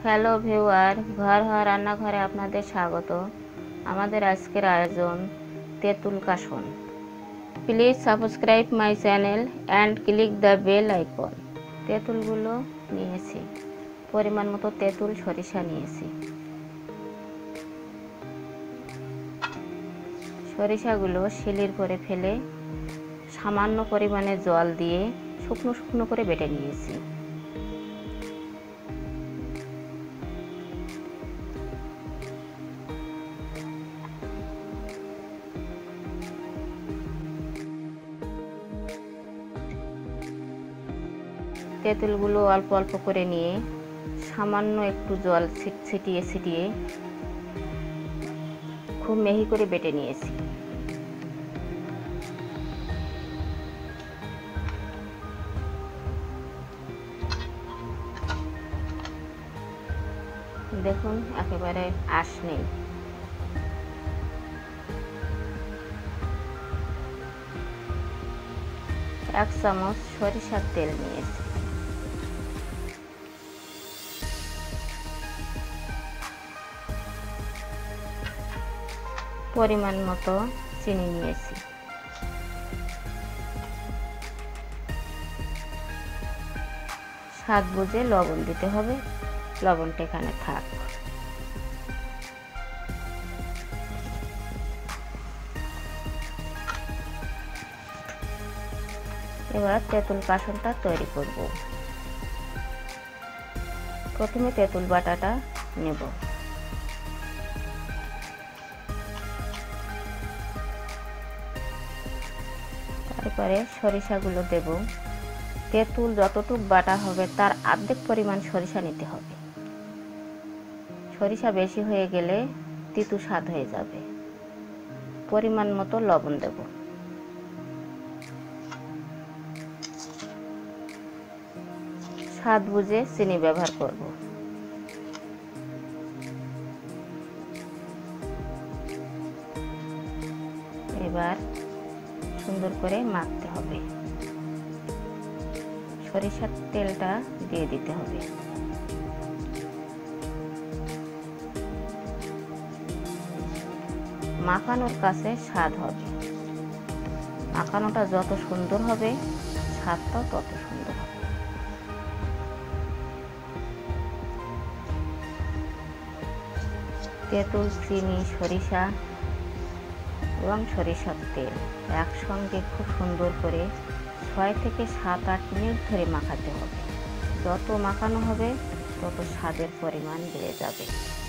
Hello viewer, ঘরোয়া রান্নাঘরে আপনাদের স্বাগত। আমাদের আজকের আয়োজন তেঁতুল কাসন। Please subscribe my channel and click the bell icon. তেঁতুলগুলো নিয়েছি, পরিমাণ মতো তেঁতুল সরিষা নিয়েছি। সরিষাগুলো শিলির করে ফেলে সামান্য পরিমাণে জল দিয়ে শুকনো শুকনো করে বেটে নিয়েছি। তেঁতুলগুলো অল্প অল্প করে নিয়ে সামান্য একটু জল ছিটিয়ে ছিটিয়ে খুব মিহি করে বেটে নিয়েছি। দেখুন, একেবারে আঁশ নেই। এক চামচ সরিষার তেল নিয়েছি। পরিমাণ মতো চিনি নিয়েছি। স্বাদ বুঝে লবণ দিতে হবে, লবণটা এখানে থাক। এবার তেঁতুল কাসনটা তৈরি করব। প্রথমে তেঁতুল বাটাটা নেব। তারপরে সরিষাগুলো দেব। তেঁতুল যতটুক বাটা হবে তার অর্ধেক পরিমাণ সরিষা নিতে হবে। সরিষা বেশি হয়ে গেলে তিতো স্বাদ হয়ে যাবে। পরিমাণ মতো লবণ দেব। স্বাদ বুঝে চিনি ব্যবহার করব। এবার সুন্দর করে মাখতে হবে। সরিষার তেলটা দিয়ে দিতে হবে। মাখানোর কাছে স্বাদ হবে। মাখানোটা যত সুন্দর হবে, স্বাদটাও তত সুন্দর হবে। তেঁতুল, চিনি, সরিষা এবং সরিষার তেল একসঙ্গে খুব সুন্দর করে 6 থেকে 7-8 মিনিট ধরে মাখাতে হবে। যত মাখানো হবে তত স্বাদের পরিমাণ বেড়ে যাবে।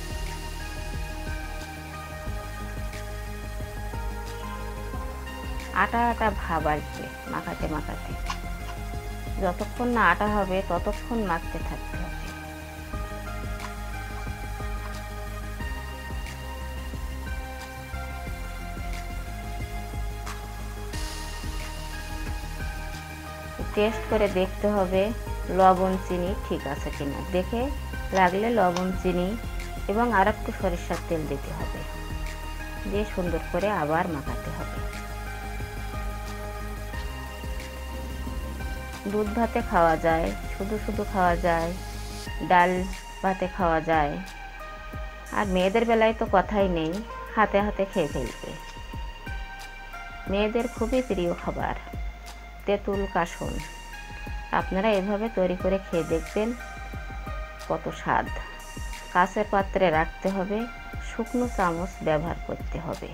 আটা আটা ভাব আসবে মাখাতে মাখাতে। যতক্ষণ না আটা হবে ততক্ষণ মাখতে থাকতে হবে। টেস্ট করে দেখতে হবে লবণ চিনি ঠিক আছে কিনা। দেখে লাগলে লবণ চিনি এবং আর একটু সরিষার তেল দিতে হবে। দিয়ে সুন্দর করে আবার মাখাতে হবে। দুধ ভাতে খাওয়া যায়, শুধু শুধু খাওয়া যায়, ডাল ভাতে খাওয়া যায়, আর মেয়েদের বেলায় তো কথাই নেই, হাতে হাতে খেয়ে ফেলবে। মেয়েদের খুবই প্রিয় খাবার তেঁতুল কাসন। আপনারা এভাবে তৈরি করে খেয়ে দেখবেন কত স্বাদ। কাঁচের পাত্রে রাখতে হবে, শুকনো চামচ ব্যবহার করতে হবে।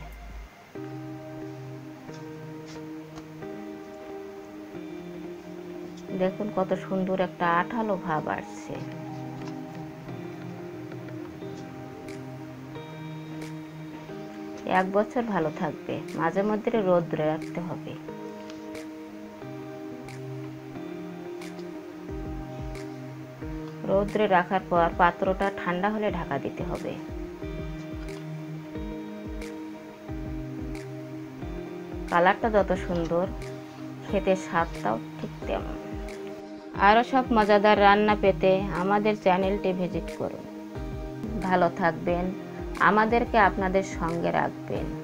দেখুন কত সুন্দর একটা আঠালো ভাব আসছে। এক বছর ভালো থাকবে। মাঝে মধ্যে রোদ্রে রাখতে হবে। রোদ্রে রাখার পর পাত্রটা ঠান্ডা হলে ঢাকা দিতে হবে। কালারটা যত সুন্দর, খেতে স্বাদটাও ঠিক তেমন। আরও সব মজাদার রান্না পেতে আমাদের চ্যানেলটি ভিজিট করুন। ভালো থাকবেন, আমাদেরকে আপনাদের সঙ্গে রাখবেন।